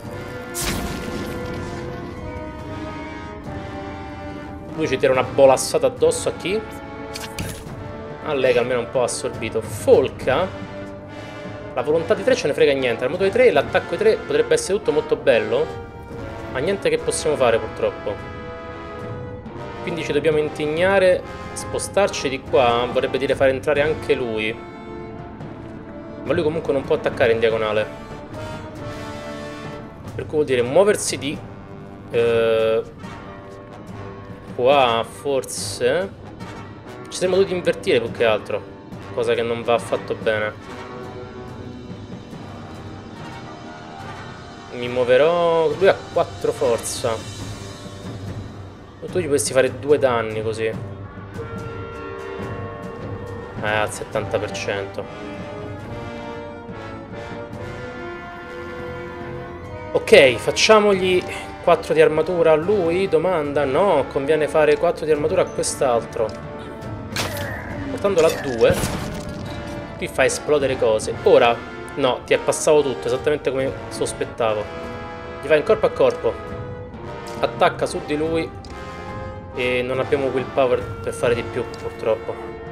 Lui ci tira una bolassata addosso a chi? A lei che almeno un po' assorbito. Folca. La volontà di 3 ce ne frega niente. La moto di 3 e l'attacco di 3 potrebbe essere tutto molto bello. Ma niente che possiamo fare purtroppo. Quindi ci dobbiamo intignare, spostarci di qua. Vorrebbe dire fare entrare anche lui. Ma lui comunque non può attaccare in diagonale. Per cui vuol dire muoversi di... qua forse... Ci saremmo dovuti invertire più che altro. Cosa che non va affatto bene. Mi muoverò... Lui ha 4 forza. Tu gli potresti fare 2 danni così. Al 70%. Ok, facciamogli 4 di armatura a lui? Domanda? No, conviene fare 4 di armatura a quest'altro. Portandola a 2. Qui fa esplodere cose. Ora... No, ti è passato tutto, esattamente come sospettavo. Gli vai in corpo a corpo. Attacca su di lui. E non abbiamo willpower per fare di più, purtroppo.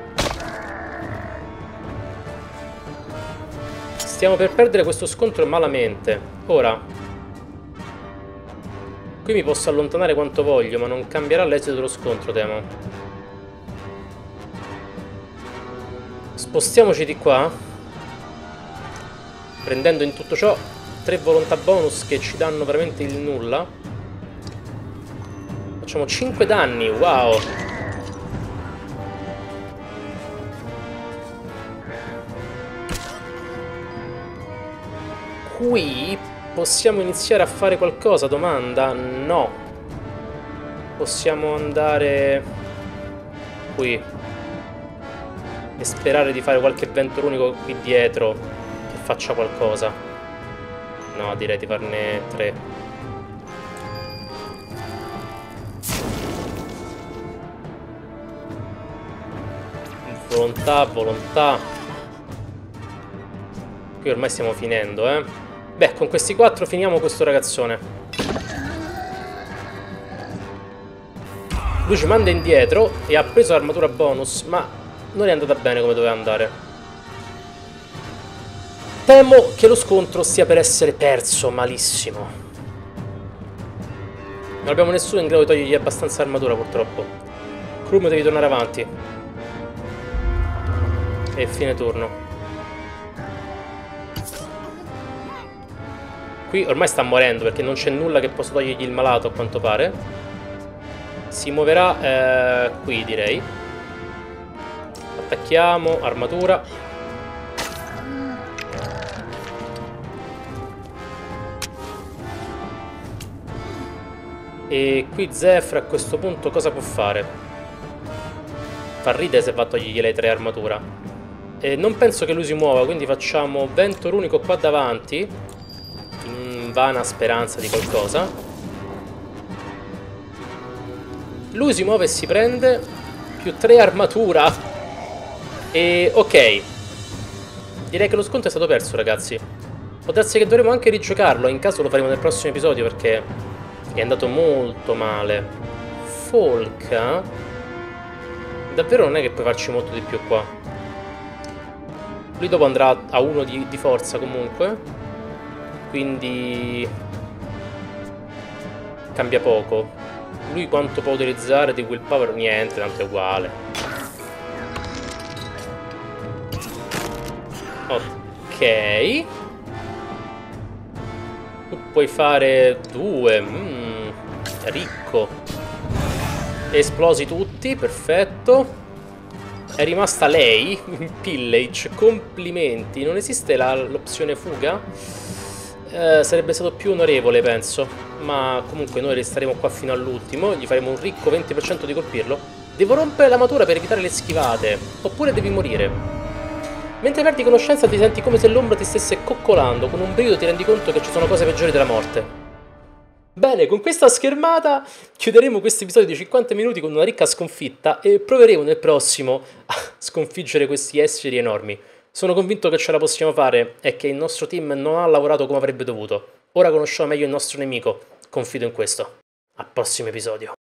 Stiamo per perdere questo scontro malamente. Ora. Qui mi posso allontanare quanto voglio, ma non cambierà l'esito dello scontro, temo. Spostiamoci di qua. Prendendo in tutto ciò 3 volontà bonus che ci danno veramente il nulla. Facciamo 5 danni, wow! Qui possiamo iniziare a fare qualcosa, domanda? No. Possiamo andare qui e sperare di fare qualche vento unico qui dietro. Faccia qualcosa. No, direi di farne 3. Volontà, volontà. Qui ormai stiamo finendo, eh. Beh, con questi 4 finiamo questo ragazzone. Lui ci manda indietro e ha preso l'armatura bonus, ma non è andata bene come doveva andare. Temo che lo scontro stia per essere perso malissimo. Non abbiamo nessuno in grado di togliergli abbastanza armatura, purtroppo. Krum, devi tornare avanti. E fine turno. Qui ormai sta morendo perché non c'è nulla che possa togliergli il malato, a quanto pare. Si muoverà qui, direi. Attacchiamo, armatura. E qui Zephyr a questo punto cosa può fare? Fa ridere se va a togliergli le 3 armatura. E non penso che lui si muova, quindi facciamo vento runico qua davanti, in vana speranza di qualcosa. Lui si muove e si prende più 3 armatura. E ok, direi che lo sconto è stato perso, ragazzi. Può darsi che dovremo anche rigiocarlo, in caso lo faremo nel prossimo episodio perché è andato molto male. Folca? Davvero non è che puoi farci molto di più qua. Lui dopo andrà a 1 di forza comunque. Quindi cambia poco. Lui quanto può utilizzare di willpower? Niente, tanto è uguale. Ok. Tu puoi fare 2. Ricco. Esplosi tutti, perfetto. È rimasta lei, Pillage, complimenti. Non esiste l'opzione fuga? Sarebbe stato più onorevole, penso. Ma comunque noi resteremo qua fino all'ultimo. Gli faremo un ricco 20% di colpirlo. Devo rompere l'armatura per evitare le schivate. Oppure devi morire. Mentre perdi conoscenza ti senti come se l'ombra ti stesse coccolando. Con un brivido ti rendi conto che ci sono cose peggiori della morte. Bene, con questa schermata chiuderemo questo episodio di 50 minuti con una ricca sconfitta e proveremo nel prossimo a sconfiggere questi esseri enormi. Sono convinto che ce la possiamo fare e che il nostro team non ha lavorato come avrebbe dovuto. Ora conosciamo meglio il nostro nemico, confido in questo. Al prossimo episodio.